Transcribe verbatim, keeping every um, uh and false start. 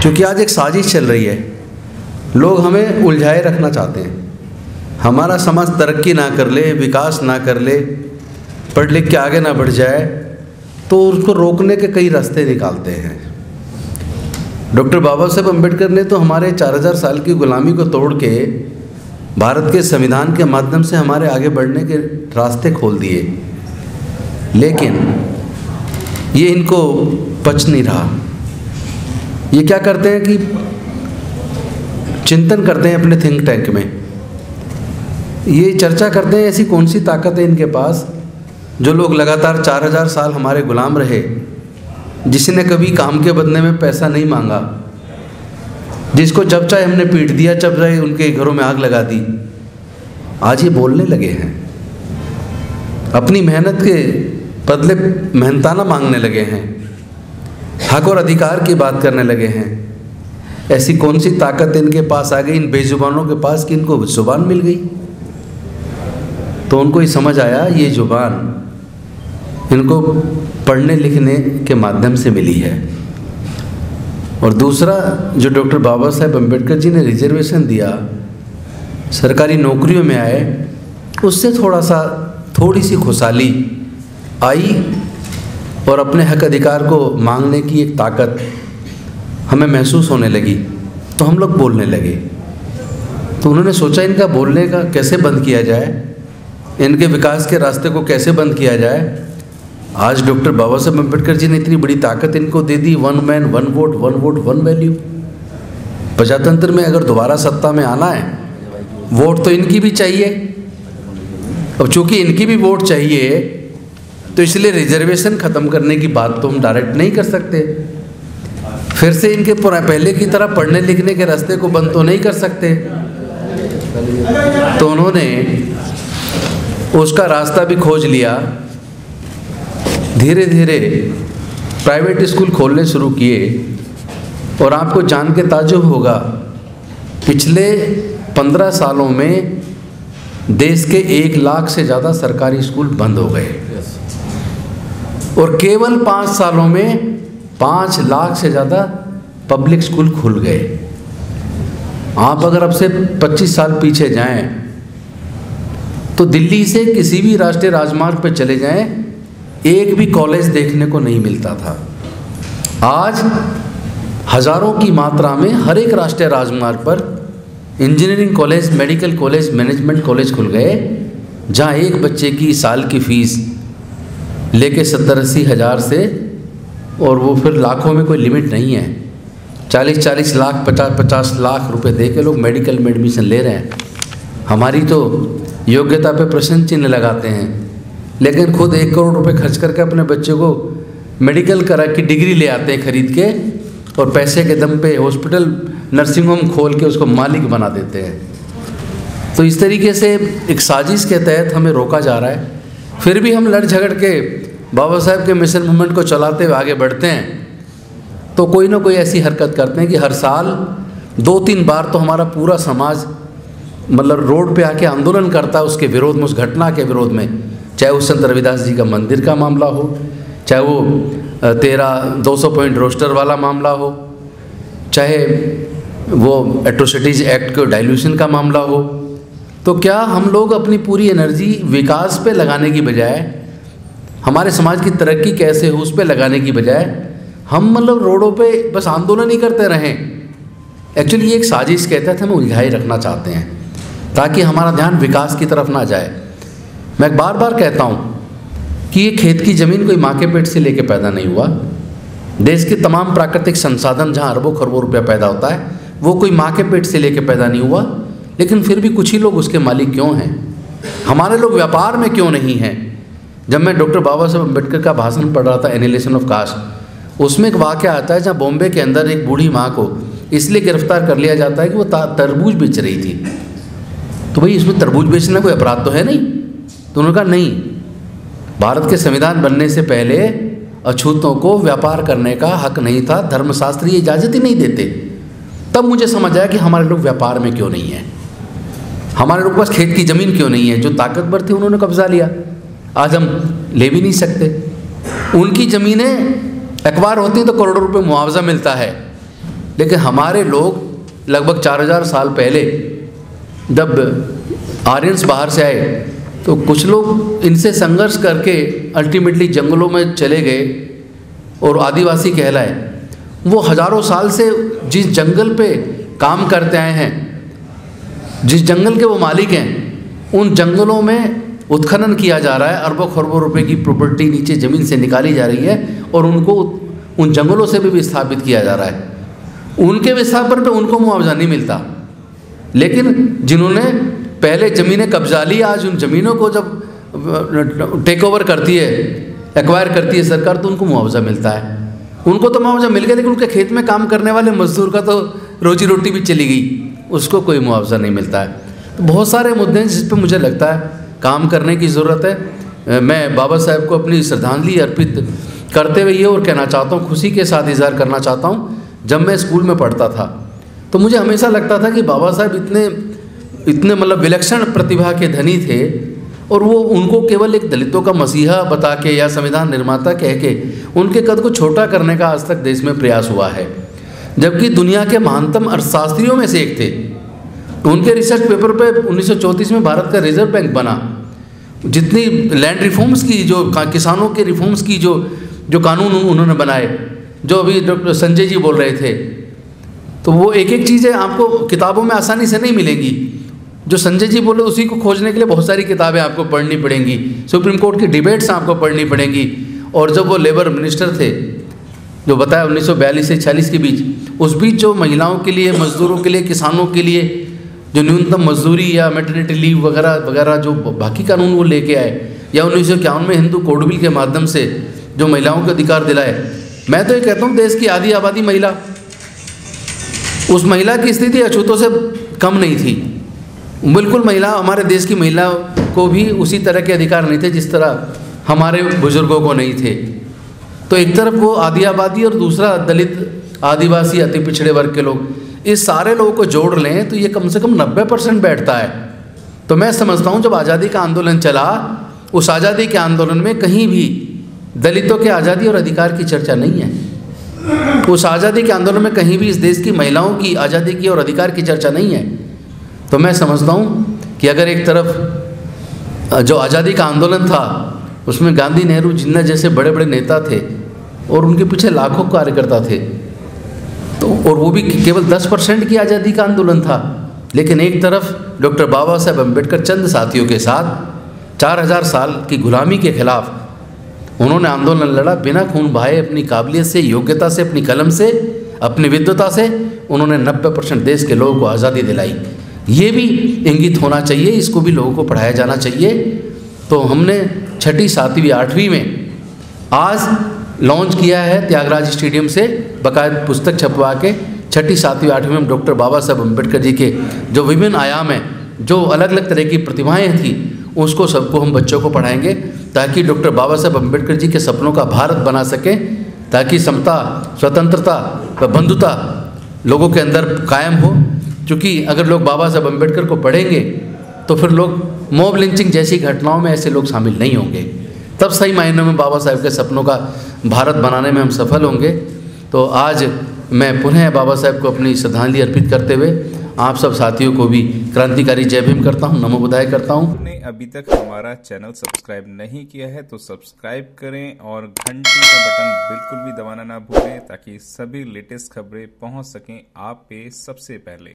क्योंकि आज एक साजिश चल रही है, लोग हमें उलझाए रखना चाहते हैं। हमारा समाज तरक्की ना कर ले, विकास ना कर ले, पढ़ लिख के आगे ना बढ़ जाए, तो उसको रोकने के कई रास्ते निकालते हैं। डॉक्टर बाबा साहेब अम्बेडकर ने तो हमारे चार हज़ार साल की गुलामी को तोड़ के भारत के संविधान के माध्यम से हमारे आगे बढ़ने के रास्ते खोल दिए, लेकिन ये इनको पच नहीं रहा। ये क्या करते हैं कि चिंतन करते हैं अपने थिंक टैंक में, ये चर्चा करते हैं ऐसी कौन सी ताकत है इनके पास जो लोग लगातार चार हज़ार साल हमारे गुलाम रहे, जिसने कभी काम के बदले में पैसा नहीं मांगा, जिसको जब चाहे हमने पीट दिया, जब चाहे उनके घरों में आग लगा दी। आज ये बोलने लगे हैं, अपनी मेहनत के बदले मेहनताना मांगने लगे हैं, हक और अधिकार की बात करने लगे हैं। ऐसी कौन सी ताकत इनके पास आ गई इन बेजुबानों के पास कि इनको जुबान मिल गई? तो उनको ये समझ आया ये जुबान इनको पढ़ने लिखने के माध्यम से मिली है। और दूसरा, जो डॉक्टर बाबा साहेब अम्बेडकर जी ने रिजर्वेशन दिया, सरकारी नौकरियों में आए, उससे थोड़ा सा थोड़ी सी खुशहाली आई और अपने हक अधिकार को मांगने की एक ताकत हमें महसूस होने लगी, तो हम लोग बोलने लगे। तो उन्होंने सोचा इनका बोलने का कैसे बंद किया जाए, इनके विकास के रास्ते को कैसे बंद किया जाए। आज डॉक्टर बाबा साहेब अम्बेडकर जी ने इतनी बड़ी ताकत इनको दे दी, one man one vote, one vote one value. प्रजातंत्र में अगर दोबारा सत्ता में आना है, वोट तो इनकी भी चाहिए। अब चूंकि इनकी भी वोट चाहिए, तो इसलिए रिजर्वेशन ख़त्म करने की बात तो हम डायरेक्ट नहीं कर सकते, फिर से इनके पहले की तरह पढ़ने लिखने के रास्ते को बंद तो नहीं कर सकते। तो उन्होंने उसका रास्ता भी खोज लिया। धीरे धीरे प्राइवेट स्कूल खोलने शुरू किए, और आपको जान के ताज्जुब होगा, पिछले पंद्रह सालों में देश के एक लाख से ज़्यादा सरकारी स्कूल बंद हो गए, और केवल पाँच सालों में पाँच लाख से ज़्यादा पब्लिक स्कूल खुल गए। आप अगर अब से पच्चीस साल पीछे जाएं, तो दिल्ली से किसी भी राष्ट्रीय राजमार्ग पर चले जाएं, एक भी कॉलेज देखने को नहीं मिलता था। आज हज़ारों की मात्रा में हर एक राष्ट्रीय राजमार्ग पर engineering college, medical college, management college खुल गए, जहाँ एक बच्चे की साल की फ़ीस लेके सत्तर अस्सी हज़ार से, और वो फिर लाखों में कोई लिमिट नहीं है, चालीस चालीस लाख पचास पचास लाख रुपए दे के लोग मेडिकल में एडमिशन ले रहे हैं। हमारी तो योग्यता पे प्रश्न चिन्ह लगाते हैं, लेकिन खुद एक करोड़ रुपए खर्च करके अपने बच्चे को मेडिकल करा की डिग्री ले आते हैं खरीद के, और पैसे के दम पे हॉस्पिटल नर्सिंग होम खोल के उसको मालिक बना देते हैं। तो इस तरीके से एक साजिश के तहत हमें रोका जा रहा है। फिर भी हम लड़ झगड़ के बाबा साहेब के मिशन मूवमेंट को चलाते हुए आगे बढ़ते हैं, तो कोई ना कोई ऐसी हरकत करते हैं कि हर साल दो तीन बार तो हमारा पूरा समाज मतलब रोड पे आके आंदोलन करता है उसके विरोध में, उस घटना के विरोध में। चाहे वो संत रविदास जी का मंदिर का मामला हो, चाहे वो तेरा दो सौ पॉइंट रोस्टर वाला मामला हो, चाहे वो एट्रोसिटीज़ एक्ट के डाइल्यूशन का मामला हो। तो क्या हम लोग अपनी पूरी एनर्जी विकास पे लगाने की बजाय, हमारे समाज की तरक्की कैसे हो उस पे लगाने की बजाय, हम मतलब रोडों पे बस आंदोलन ही करते रहें? एक्चुअली ये एक साजिश के तहत हमें उलझाए रखना चाहते हैं, ताकि हमारा ध्यान विकास की तरफ ना जाए। मैं बार बार कहता हूँ कि ये खेत की ज़मीन कोई माँ के पेट से लेके पैदा नहीं हुआ। देश के तमाम प्राकृतिक संसाधन जहाँ अरबों खरबों रुपया पैदा होता है, वो कोई माँ के पेट से लेके पैदा नहीं हुआ। लेकिन फिर भी कुछ ही लोग उसके मालिक क्यों हैं? हमारे लोग व्यापार में क्यों नहीं हैं? जब मैं डॉक्टर बाबा साहेब अम्बेडकर का भाषण पढ़ रहा था, एनिहिलेशन ऑफ कास्ट, उसमें एक वाक़या आता है जहाँ बॉम्बे के अंदर एक बूढ़ी माँ को इसलिए गिरफ्तार कर लिया जाता है कि वो तरबूज बेच रही थी। तो भाई इसमें तरबूज बेचना कोई अपराध तो है नहीं? तो उन्होंने कहा नहीं, भारत के संविधान बनने से पहले अछूतों को व्यापार करने का हक नहीं था, धर्मशास्त्र ये इजाज़त ही नहीं देते। तब मुझे समझ आया कि हमारे लोग व्यापार में क्यों नहीं हैं, हमारे लोग के पास खेत की ज़मीन क्यों नहीं है। जो ताकतवर थे उन्होंने कब्जा लिया, आज हम ले भी नहीं सकते। उनकी ज़मीनें एक्वायर होती हैं तो करोड़ों रुपए मुआवजा मिलता है, लेकिन हमारे लोग लगभग चार हज़ार साल पहले जब आर्यंस बाहर से आए तो कुछ लोग इनसे संघर्ष करके अल्टीमेटली जंगलों में चले गए और आदिवासी कहलाए। वो हज़ारों साल से जिस जंगल पे काम करते आए हैं, जिस जंगल के वो मालिक हैं, उन जंगलों में उत्खनन किया जा रहा है, अरबों खरबों रुपए की प्रॉपर्टी नीचे ज़मीन से निकाली जा रही है और उनको उन जंगलों से भी विस्थापित किया जा रहा है। उनके विस्थापन पे उनको मुआवजा नहीं मिलता, लेकिन जिन्होंने पहले ज़मीनें कब्जा ली, आज उन ज़मीनों को जब टेक ओवर करती है, एक्वायर करती है सरकार, तो उनको मुआवजा मिलता है। उनको तो मुआवजा मिल गया, लेकिन उनके खेत में काम करने वाले मजदूर का तो रोजी रोटी भी चली गई, उसको कोई मुआवजा नहीं मिलता है। तो बहुत सारे मुद्दे हैं जिस पर मुझे लगता है काम करने की ज़रूरत है। मैं बाबा साहेब को अपनी श्रद्धांजलि अर्पित करते हुए ये और कहना चाहता हूँ, खुशी के साथ इजहार करना चाहता हूँ, जब मैं स्कूल में पढ़ता था तो मुझे हमेशा लगता था कि बाबा साहेब इतने इतने मतलब विलक्षण प्रतिभा के धनी थे और वो उनको केवल एक दलितों का मसीहा बता के या संविधान निर्माता कह के उनके कद को छोटा करने का आज तक देश में प्रयास हुआ है, जबकि दुनिया के महानतम अर्थशास्त्रियों में से एक थे। उनके रिसर्च पेपर पे उन्नीस सौ चौंतीस में भारत का रिजर्व बैंक बना। जितनी लैंड रिफॉर्म्स की, जो किसानों के रिफॉर्म्स की जो जो कानून उन्होंने बनाए, जो अभी डॉक्टर संजय जी बोल रहे थे, तो वो एक एक चीज़ें आपको किताबों में आसानी से नहीं मिलेंगी। जो संजय जी बोले उसी को खोजने के लिए बहुत सारी किताबें आपको पढ़नी पड़ेंगी, सुप्रीम कोर्ट की डिबेट्स आपको पढ़नी पड़ेंगी। और जब वो लेबर मिनिस्टर थे, जो बताया उन्नीस सौ बयालीस से छियालीस के बीच, उस बीच जो महिलाओं के लिए, मजदूरों के लिए, किसानों के लिए जो न्यूनतम मजदूरी या मैटरनिटी लीव वगैरह वगैरह जो बाकी कानून वो लेके आए, या उन्नीस सौ इक्यावन में हिंदू कोड बिल के माध्यम से जो महिलाओं के अधिकार दिलाए। मैं तो ये कहता हूँ देश की आधी आबादी महिला, उस महिला की स्थिति अछूतों से कम नहीं थी। बिल्कुल महिला, हमारे देश की महिला को भी उसी तरह के अधिकार नहीं थे जिस तरह हमारे बुजुर्गों को नहीं थे। तो एक तरफ वो आधी आबादी और दूसरा दलित, आदिवासी, अति पिछड़े वर्ग के लोग, इस सारे लोगों को जोड़ लें तो ये कम से कम नब्बे परसेंट बैठता है। तो मैं समझता हूँ जब आज़ादी का आंदोलन चला, उस आज़ादी के आंदोलन में कहीं भी दलितों के आज़ादी और अधिकार की चर्चा नहीं है। उस आज़ादी के आंदोलन में कहीं भी इस देश की महिलाओं की आज़ादी की और अधिकार की चर्चा नहीं है। तो मैं समझता हूँ कि अगर एक तरफ जो आज़ादी का आंदोलन था उसमें गांधी, नेहरू, जिन्ना जैसे बड़े बड़े नेता थे और उनके पीछे लाखों कार्यकर्ता थे, तो और वो भी केवल दस परसेंट की आज़ादी का आंदोलन था, लेकिन एक तरफ डॉक्टर बाबा साहेब अम्बेडकर चंद साथियों के साथ चार हज़ार साल की गुलामी के खिलाफ उन्होंने आंदोलन लड़ा, बिना खून बहाए, अपनी काबिलियत से, योग्यता से, अपनी कलम से, अपनी विद्वता से उन्होंने नब्बे परसेंट देश के लोगों को आज़ादी दिलाई। ये भी इंगित होना चाहिए, इसको भी लोगों को पढ़ाया जाना चाहिए। तो हमने छठी, सातवीं, आठवीं में आज लॉन्च किया है त्यागराज स्टेडियम से बाकायदा पुस्तक छपवा के। छठी, सातवीं, आठवीं में डॉक्टर बाबा साहब अम्बेडकर जी के जो विभिन्न आयाम हैं, जो अलग अलग तरह की प्रतिभाएँ थी, उसको सबको हम बच्चों को पढ़ाएंगे ताकि डॉक्टर बाबा साहब अम्बेडकर जी के सपनों का भारत बना सकें, ताकि समता, स्वतंत्रता व बंधुता लोगों के अंदर कायम हो। क्योंकि अगर लोग बाबा साहब अम्बेडकर को पढ़ेंगे तो फिर लोग मॉब लिंचिंग जैसी घटनाओं में ऐसे लोग शामिल नहीं होंगे, तब सही मायनों में बाबा साहब के सपनों का भारत बनाने में हम सफल होंगे। तो आज मैं पुनः बाबा साहब को अपनी श्रद्धांजलि अर्पित करते हुए आप सब साथियों को भी क्रांतिकारी जय भीम करता हूँ, नमो बुद्धाय करता हूँ। आपने अभी तक हमारा चैनल सब्सक्राइब नहीं किया है तो सब्सक्राइब करें और घंटी का बटन बिल्कुल भी दबाना ना भूलें ताकि सभी लेटेस्ट खबरें पहुंच सकें आप पे सबसे पहले।